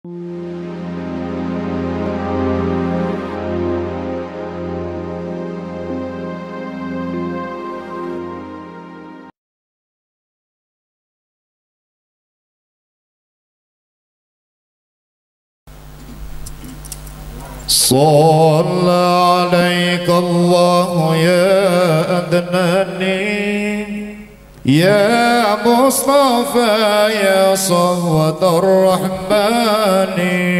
صلى عليك الله يا أدناني يا مصطفى يا صهوة الرحمن.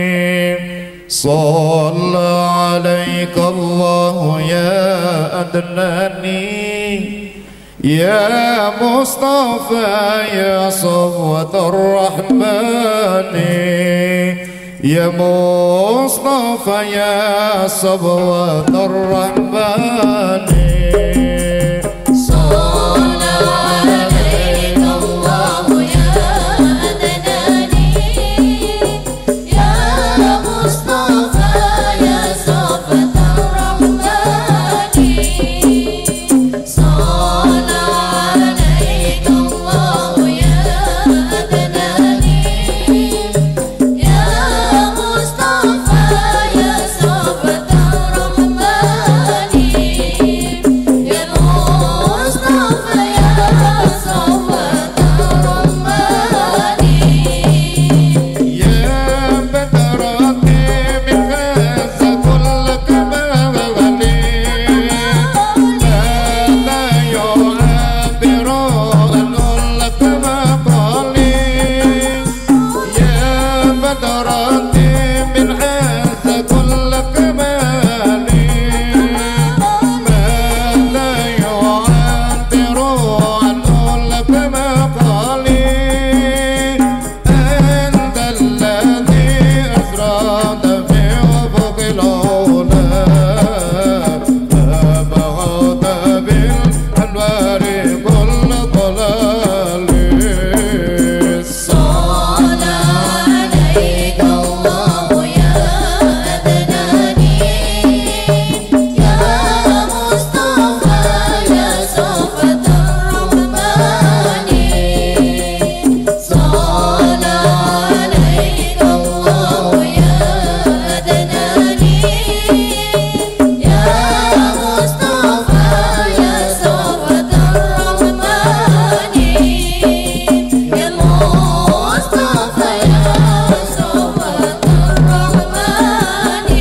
صلى عليك الله يا أدناني يا مصطفى يا صهوة الرحمن. يا مصطفى يا صهوة الرحمن. صلى عليك الله يا أدناني يا مصطفى يا صفوة الرحمن. صلى عليك الله يا أدناني يا مصطفى يا صفوة الرحمن. يا مصطفى يا صفوة الرحمن. يا بدرتي من غاز كل كمالي لا يعبر لك مقالي. يا بدرتي من غاز كل كمالي ما لا يعبر لك مقالي. أنت الذي أسرعت في أفق العلا أبعد بالأنوار كل ضلال. صلى عليك الله يا أدناني يا مصطفى يا صفوة الرحمن. صلى عليك الله يا أدناني يا مصطفى يا صفوة الرحمن. يا مصطفى يا صفوة الرحمن.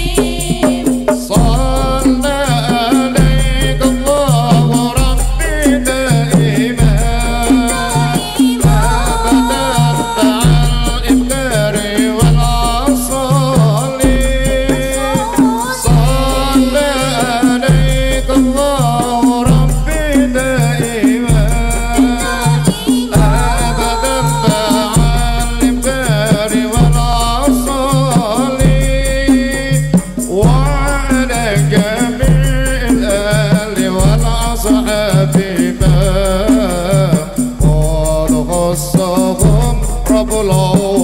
صلى عليك الله ربي دائما أبدا مع الإبكار والعصال. صلى عليك الله ربي دائما أبدا مع الإبكار والعصال. وعلى جميع الآل والأصحاب ما قد خصهم رب العالمين.